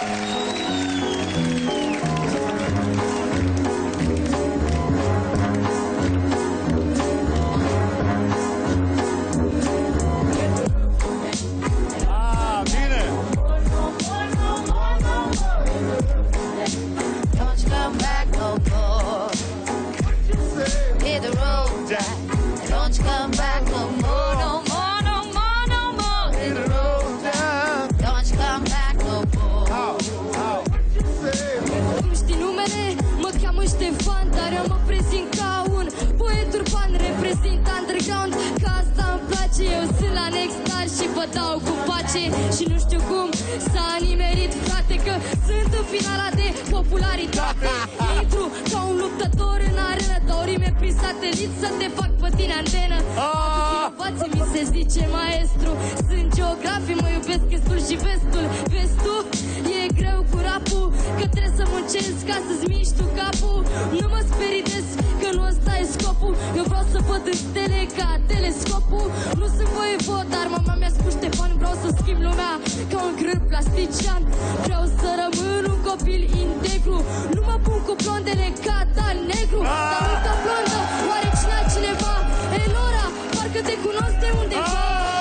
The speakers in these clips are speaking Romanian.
Și nu știu cum s-a nimerit, frate, că sunt în finala de popularitate. Intru ca un luptător în arenă, dau rime prin satelit să te fac pe tine antenă. Vinovații mi se zice maestru, sunt geografii, mă iubesc estul și vestul. Vezi tu, e greu cu rapul, că trebuie să muncesc ca să-ți miști tu capul. Nu mă sperii că nu ăsta e scopul, eu vreau să văd în stele ca telescopul. Nu sunt voievod, dar mama mi-a spus Ștefan, vreau să schimb lumea ca un grâl plastician. Vreau să rămân un copil integru, nu mă pun cu blondele ca Dan Negru. Dar uita blondă, oare cine altcineva? Elora, parcă te cunosc de undeva.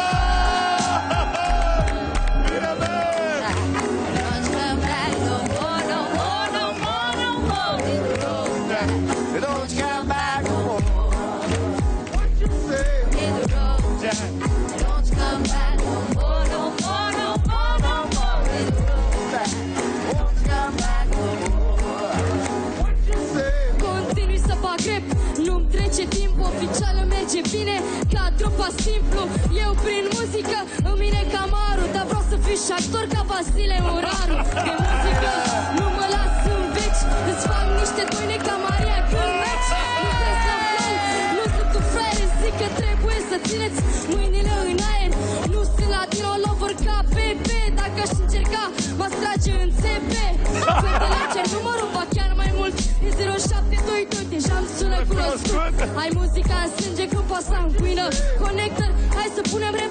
Oficial îmi merge bine, ca trupa simplu. Eu prin muzică îmi vine Camaru, dar vreau să fiu și actor ca Vasile Moraru. De muzică nu mă las în veci, îți fac niște toine ca Maria când mergi. Nu crezi la flow, nu sunt un fraier, zic că trebuie să țineți mâinile în aer. Nu sunt latino lover ca Pepe, dacă aș încerca m-aș trage în CP. Fetele cer numărul, ba chiar mai mult, e 0722, deja îmi sună cunoscut. Ai muzica în sânge când pasam guină. Connector, hai să punem